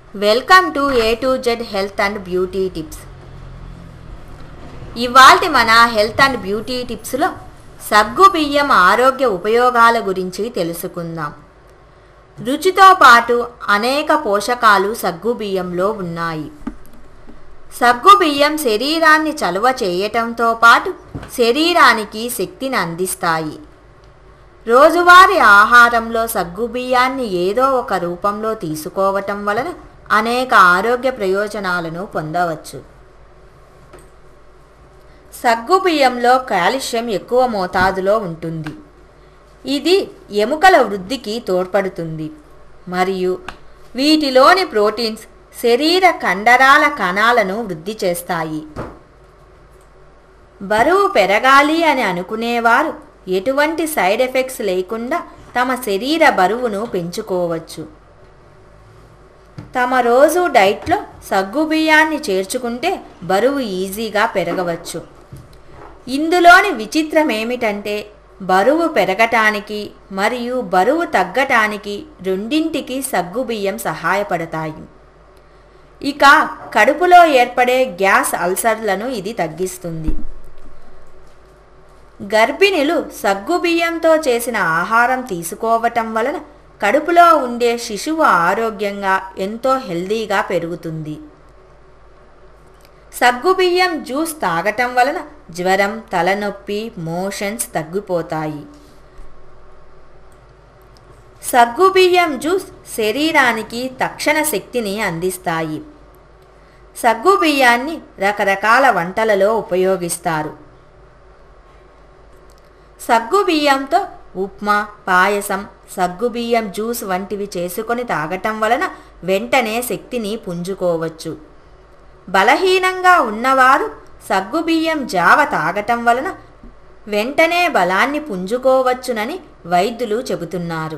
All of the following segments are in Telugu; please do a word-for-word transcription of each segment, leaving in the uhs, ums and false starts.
Welcome to A to Z health and beauty tips. ఇవాల్టి మన హెల్త్ అండ్ బ్యూటీ టిప్స్లో సగ్గుబియ్యం ఆరోగ్య ఉపయోగాల గురించి తెలుసుకుందాం. రుచితో పాటు అనేక పోషకాలు సగ్గుబియ్యంలో ఉన్నాయి. సగ్గుబియ్యం శరీరాన్ని చలువ చేయటంతో పాటు శరీరానికి శక్తిని అందిస్తాయి. రోజువారీ ఆహారంలో సగ్గుబియ్యాన్ని ఏదో ఒక రూపంలో తీసుకోవటం వలన అనేక ఆరోగ్య ప్రయోజనాలను పొందవచ్చు. సగ్గుబియ్యంలో కాల్షియం ఎక్కువ మోతాదులో ఉంటుంది. ఇది ఎముకల వృద్ధికి తోడ్పడుతుంది మరియు వీటిలోని ప్రోటీన్స్ శరీర కండరాల కణాలను వృద్ధి చేస్తాయి. బరువు పెరగాలి అని అనుకునేవారు ఎటువంటి సైడ్ ఎఫెక్ట్స్ లేకుండా తమ శరీర బరువును పెంచుకోవచ్చు. తమ రోజు డైట్లో సగ్గుబియ్యాన్ని చేర్చుకుంటే బరువు ఈజీగా పెరగవచ్చు. ఇందులోని విచిత్రం ఏమిటంటే బరువు పెరగటానికి మరియు బరువు తగ్గటానికి రెండింటికి సగ్గుబియ్యం సహాయపడతాయి. ఇక కడుపులో ఏర్పడే గ్యాస్ అల్సర్లను ఇది తగ్గిస్తుంది. గర్భిణులు సగ్గుబియ్యంతో చేసిన ఆహారం తీసుకోవటం వలన కడుపులో ఉండే శిశువు ఆరోగ్యంగా ఎంతో హెల్దీగా పెరుగుతుంది. సగ్గుబియ్యం జ్యూస్ తాగటం వలన జ్వరం, తలనొప్పి, మోషన్స్ తగ్గిపోతాయి. సగ్గుబియ్యం జ్యూస్ శరీరానికి తక్షణ శక్తిని అందిస్తాయి. సగ్గుబియ్యాన్ని రకరకాల వంటలలో ఉపయోగిస్తారు. సగ్గుబియ్యంతో ఉప్మా, పాయసం, సగ్గుబియ్యం జ్యూస్ వంటివి చేసుకొని తాగటం వలన వెంటనే శక్తిని పుంజుకోవచ్చు. బలహీనంగా ఉన్నవారు సగ్గుబియ్యం జావ తాగటం వలన వెంటనే బలాన్ని పుంజుకోవచ్చునని వైద్యులు చెబుతున్నారు.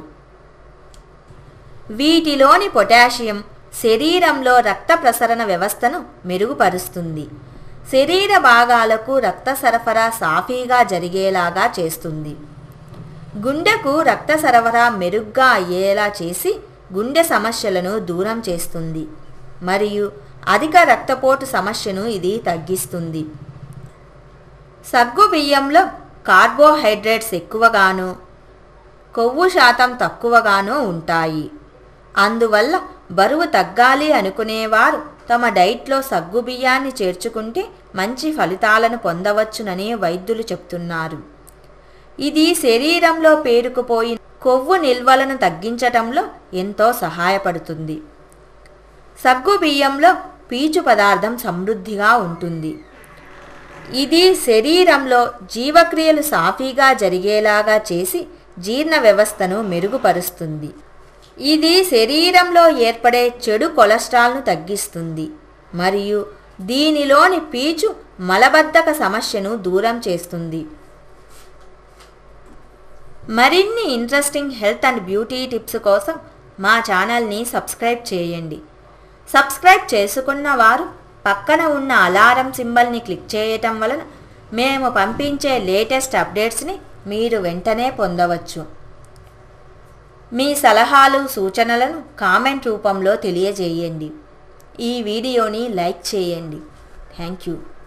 వీటిలోని పొటాషియం శరీరంలో రక్త ప్రసరణ వ్యవస్థను మెరుగుపరుస్తుంది. శరీర భాగాలకు రక్త సరఫరా సాఫీగా జరిగేలాగా చేస్తుంది. గుండెకు రక్త సరఫరా మెరుగ్గా అయ్యేలా చేసి గుండె సమస్యలను దూరం చేస్తుంది మరియు అధిక రక్తపోటు సమస్యను ఇది తగ్గిస్తుంది. సగ్గుబియ్యంలో కార్బోహైడ్రేట్స్ ఎక్కువగాను కొవ్వు శాతం తక్కువగాను ఉంటాయి. అందువల్ల బరువు తగ్గాలి అనుకునేవారు తమ డైట్లో సగ్గుబియ్యాన్ని చేర్చుకుంటే మంచి ఫలితాలను పొందవచ్చునని వైద్యులు చెప్తున్నారు. ఇది శరీరంలో పేరుకుపోయిన కొవ్వు నిల్వలను తగ్గించటంలో ఎంతో సహాయపడుతుంది. సగ్గుబియ్యంలో పీచు పదార్థం సమృద్ధిగా ఉంటుంది. ఇది శరీరంలో జీవక్రియలు సాఫీగా జరిగేలాగా చేసి జీర్ణ వ్యవస్థను మెరుగుపరుస్తుంది. ఇది శరీరంలో ఏర్పడే చెడు కొలెస్ట్రాల్ను తగ్గిస్తుంది మరియు దీనిలోని పీచు మలబద్ధక సమస్యను దూరం చేస్తుంది. మరిన్ని interesting health and beauty tips కోసం మా ఛానల్ని సబ్స్క్రైబ్ చేయండి. సబ్స్క్రైబ్ చేసుకున్న వారు పక్కన ఉన్న అలారం సింబల్ని క్లిక్ చేయటం వలన మేము పంపించే లేటెస్ట్ అప్డేట్స్ని మీరు వెంటనే పొందవచ్చు. మీ సలహాలు, సూచనలను కామెంట్ రూపంలో తెలియజేయండి. ఈ వీడియోని లైక్ చేయండి. Thank you.